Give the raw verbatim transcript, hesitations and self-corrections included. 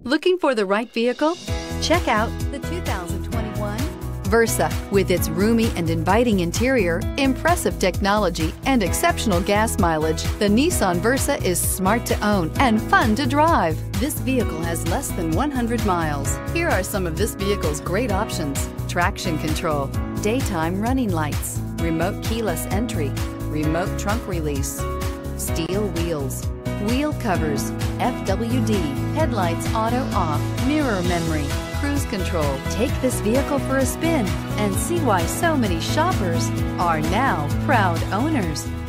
Looking for the right vehicle? Check out the two thousand twenty-one Versa. With its roomy and inviting interior, impressive technology, and exceptional gas mileage, the Nissan Versa is smart to own and fun to drive. This vehicle has less than one hundred miles. Here are some of this vehicle's great options: traction control, daytime running lights, remote keyless entry, remote trunk release, steel wheels, wheel covers, F W D, headlights auto off, mirror memory, cruise control. Take this vehicle for a spin and see why so many shoppers are now proud owners.